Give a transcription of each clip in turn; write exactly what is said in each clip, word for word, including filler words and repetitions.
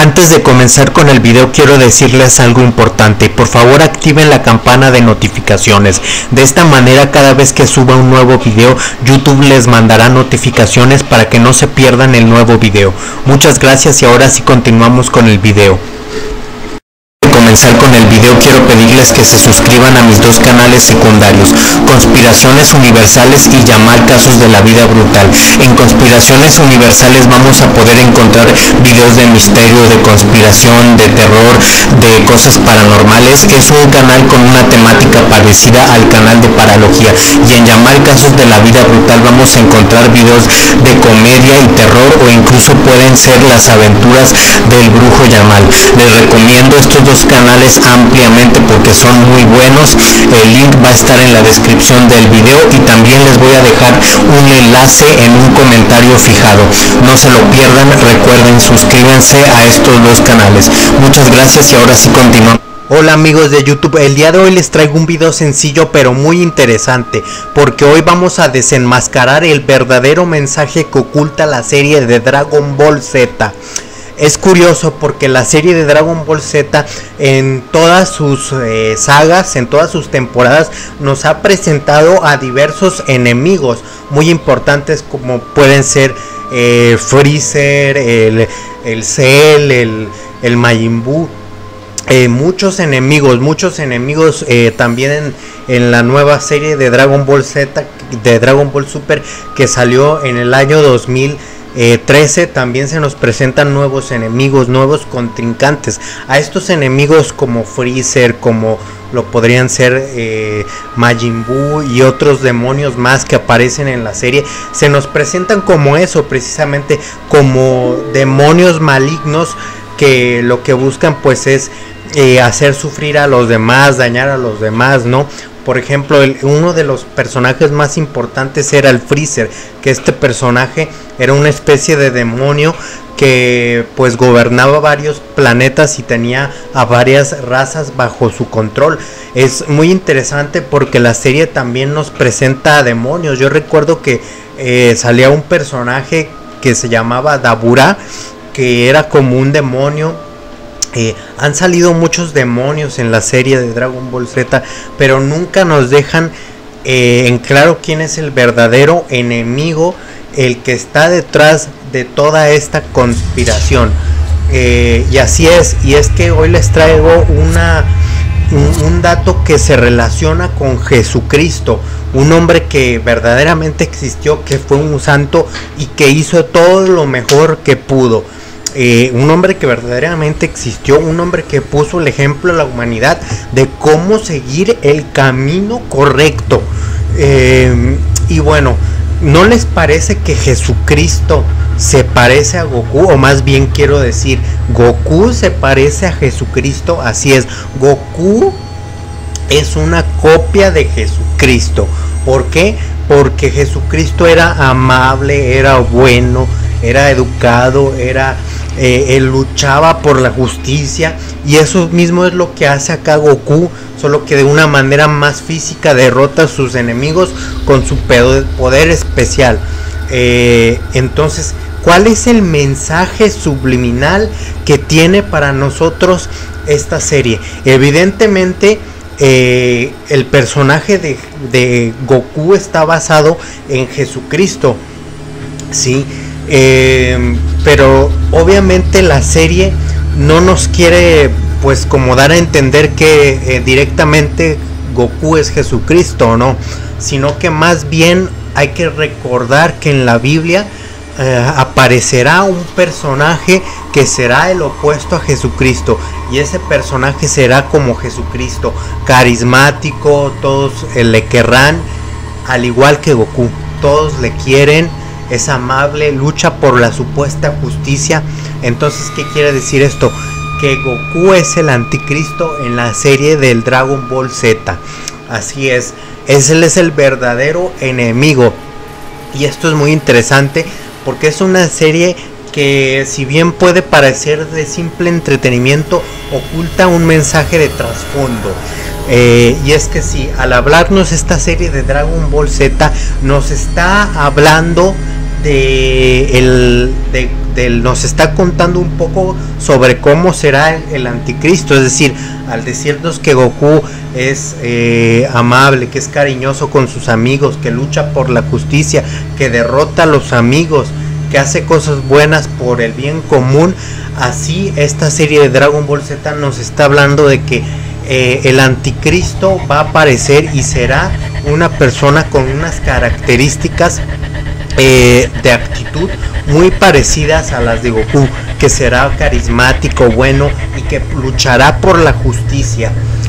Antes de comenzar con el video quiero decirles algo importante. Por favor activen la campana de notificaciones. De esta manera cada vez que suba un nuevo video, YouTube les mandará notificaciones para que no se pierdan el nuevo video. Muchas gracias y ahora sí continuamos con el video. Comenzar con el video quiero pedirles que se suscriban a mis dos canales secundarios, Conspiraciones Universales y Yamal Casos de la Vida Brutal. En Conspiraciones Universales vamos a poder encontrar videos de misterio, de conspiración, de terror, de cosas paranormales. Es un canal con una temática parecida al canal de Paralogía. Y en Yamal Casos de la Vida Brutal vamos a encontrar videos de comedia y terror, o incluso pueden ser las aventuras del brujo Yamal. Les recomiendo estos dos canales ampliamente porque son muy buenos. El link va a estar en la descripción del video y también les voy a dejar un enlace en un comentario fijado. No se lo pierdan, recuerden, suscríbanse a estos dos canales. Muchas gracias y ahora sí continuamos. Hola amigos de YouTube, el día de hoy les traigo un video sencillo pero muy interesante, porque hoy vamos a desenmascarar el verdadero mensaje que oculta la serie de Dragon Ball Z. Es curioso porque la serie de Dragon Ball Z en todas sus eh, sagas, en todas sus temporadas, nos ha presentado a diversos enemigos muy importantes, como pueden ser eh, Freezer, el, el Cell, el, el Majin Buu. Eh, muchos enemigos, muchos enemigos eh, también en, en la nueva serie de Dragon Ball Z, de Dragon Ball Super, que salió en el año dos mil trece. También se nos presentan nuevos enemigos, nuevos contrincantes. A estos enemigos como Freezer, como lo podrían ser eh, Majin Buu y otros demonios más que aparecen en la serie, se nos presentan como eso, precisamente como demonios malignos que lo que buscan pues es eh, hacer sufrir a los demás, dañar a los demás, ¿no? Por ejemplo, el, uno de los personajes más importantes era el Freezer, que este personaje era una especie de demonio que pues gobernaba varios planetas y tenía a varias razas bajo su control. Es muy interesante porque la serie también nos presenta a demonios. Yo recuerdo que eh, salía un personaje que se llamaba Dabura, que era como un demonio. Eh, han salido muchos demonios en la serie de Dragon Ball Z, pero nunca nos dejan eh, en claro quién es el verdadero enemigo, el que está detrás de toda esta conspiración. Eh, y así es, y es que hoy les traigo una, un, un dato que se relaciona con Jesucristo, un hombre que verdaderamente existió, que fue un santo y que hizo todo lo mejor que pudo. Eh, un hombre que verdaderamente existió, un hombre que puso el ejemplo a la humanidad de cómo seguir el camino correcto. Eh, y bueno, ¿no les parece que Jesucristo se parece a Goku? O más bien quiero decir, Goku se parece a Jesucristo. Así es, Goku es una copia de Jesucristo. ¿Por qué? Porque Jesucristo era amable, era bueno, era educado, era eh, él luchaba por la justicia, y eso mismo es lo que hace acá Goku, solo que de una manera más física derrota a sus enemigos con su poder especial. Eh, entonces, ¿cuál es el mensaje subliminal que tiene para nosotros esta serie? Evidentemente eh, el personaje de, de Goku está basado en Jesucristo, ¿sí? Eh, pero obviamente la serie no nos quiere pues como dar a entender que eh, directamente Goku es Jesucristo, ¿no? Sino que más bien hay que recordar que en la Biblia eh, aparecerá un personaje que será el opuesto a Jesucristo, y ese personaje será como Jesucristo, carismático, todos eh, le querrán, al igual que Goku, todos le quieren, es amable, lucha por la supuesta justicia. Entonces, ¿qué quiere decir esto? Que Goku es el anticristo en la serie del Dragon Ball Z. Así es, él es el verdadero enemigo. Y esto es muy interesante porque es una serie que, si bien puede parecer de simple entretenimiento, oculta un mensaje de trasfondo. Eh, y es que sí, al hablarnos esta serie de Dragon Ball Z, nos está hablando de, el, de, del, nos está contando un poco sobre cómo será el, el anticristo, es decir, al decirnos que Goku es eh, amable, que es cariñoso con sus amigos, que lucha por la justicia, que derrota a los amigos, que hace cosas buenas por el bien común, así esta serie de Dragon Ball Z nos está hablando de que eh, el anticristo va a aparecer y será una persona con unas características eh, de actitud muy parecidas a las de Goku, que será carismático, bueno y que luchará por la justicia,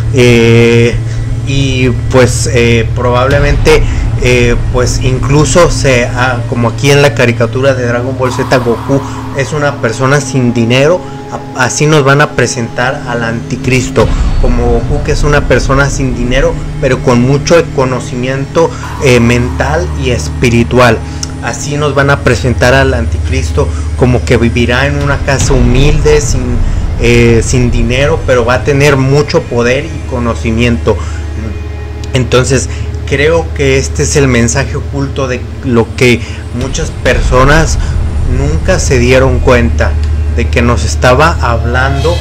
eh, y pues eh, probablemente eh, pues incluso se ah, como aquí en la caricatura de Dragon Ball Z, Goku es una persona sin dinero, así nos van a presentar al anticristo como Goku, que es una persona sin dinero pero con mucho conocimiento eh, mental y espiritual. Así nos van a presentar al anticristo como que vivirá en una casa humilde, sin, eh, sin dinero, pero va a tener mucho poder y conocimiento. Entonces creo que este es el mensaje oculto de lo que muchas personas nunca se dieron cuenta, de que nos estaba hablando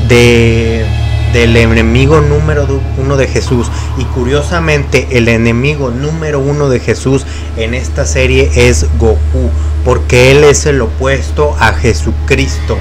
de del enemigo número uno de Jesús. Y curiosamente el enemigo número uno de Jesús en esta serie es Goku, porque él es el opuesto a Jesucristo.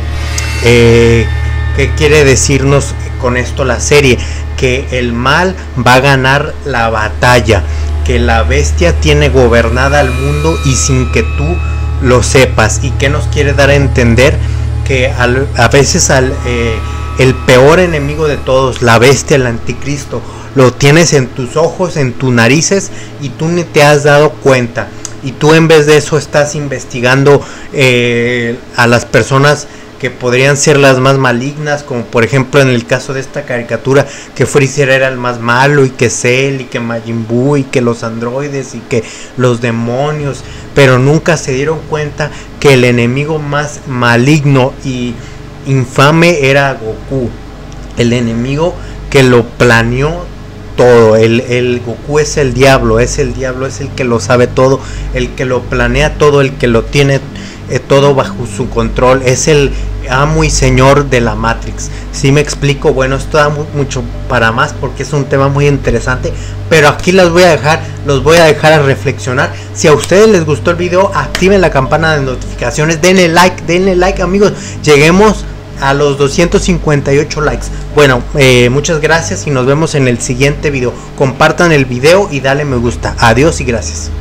eh, ¿Qué quiere decirnos con esto la serie? Que el mal va a ganar la batalla, que la bestia tiene gobernada al mundo y sin que tú lo sepas. ¿Y qué nos quiere dar a entender? Que al, a veces al eh, el peor enemigo de todos, la bestia, el anticristo, lo tienes en tus ojos, en tus narices, y tú ni te has dado cuenta. Y tú en vez de eso estás investigando eh, a las personas que podrían ser las más malignas, como por ejemplo en el caso de esta caricatura, que Freezer era el más malo, y que Cell, y que Majin Buu, y que los androides, y que los demonios, pero nunca se dieron cuenta que el enemigo más maligno y infame era Goku, el enemigo que lo planeó todo. El, el Goku es el diablo, es el diablo, es el que lo sabe todo, el que lo planea todo, el que lo tiene eh, todo bajo su control, es el amo y señor de la Matrix. Si me explico, bueno, esto da mu mucho para más porque es un tema muy interesante, pero aquí los voy a dejar, los voy a dejar a reflexionar. Si a ustedes les gustó el video, activen la campana de notificaciones, denle like, denle like, amigos, lleguemos a los doscientos cincuenta y ocho likes. Bueno, eh, muchas gracias y nos vemos en el siguiente video. Compartan el video y dale me gusta. Adiós y gracias.